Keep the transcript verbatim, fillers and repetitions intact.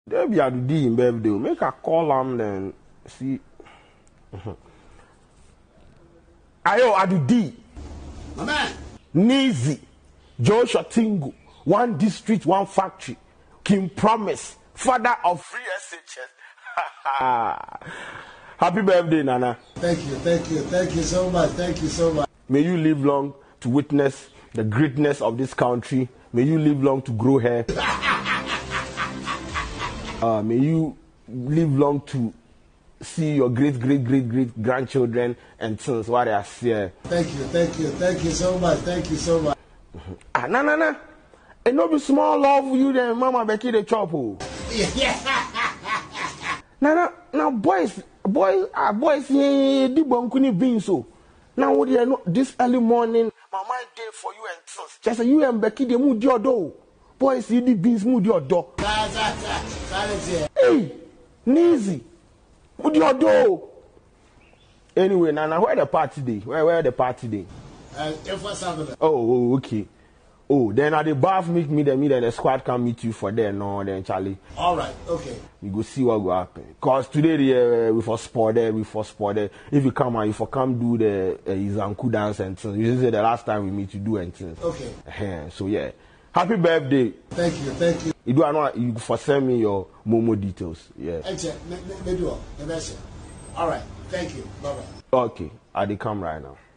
There be a do in birthday. Make a call am then see. Ayo, I do D. My man. Nizi, Joshua Tingu, one district, one factory. King Promise, father of free S H S. Happy birthday, Nana. Thank you, thank you, thank you so much, thank you so much. May you live long to witness the greatness of this country. May you live long to grow hair. uh, may you live long to see your great, great, great, great grandchildren and sons what they are here. Thank you, thank you, thank you so much, thank you so much. Ah, na na na. And no be small love you then, Mama Becky the chop. Na na now boys, boys, ah boys, yeah, di bonkuni being so. Now what you know this early morning, Mama day for you and sons. Just you and Becky the mood your door. Boys, you the beans mood your door. Hey, Nizi. What do you do? Anyway, Nana, where the party day? Where where the party day? Uh, oh, oh, okay. Oh, then at the bath meet me, then me, then the squad can meet you for there. No, then Charlie. All right, okay. We go see what go happen. Cause today the, uh, we for sport there, we for sport there. If you come and you for come do the uh, Izanku dance and things. You say the last time we meet you do and things. Okay. Uh, so yeah. Happy birthday. Thank you, thank you. You do I know you for send me your Momo details. Yeah. All right, thank you. Bye bye. Okay, I dey come right now.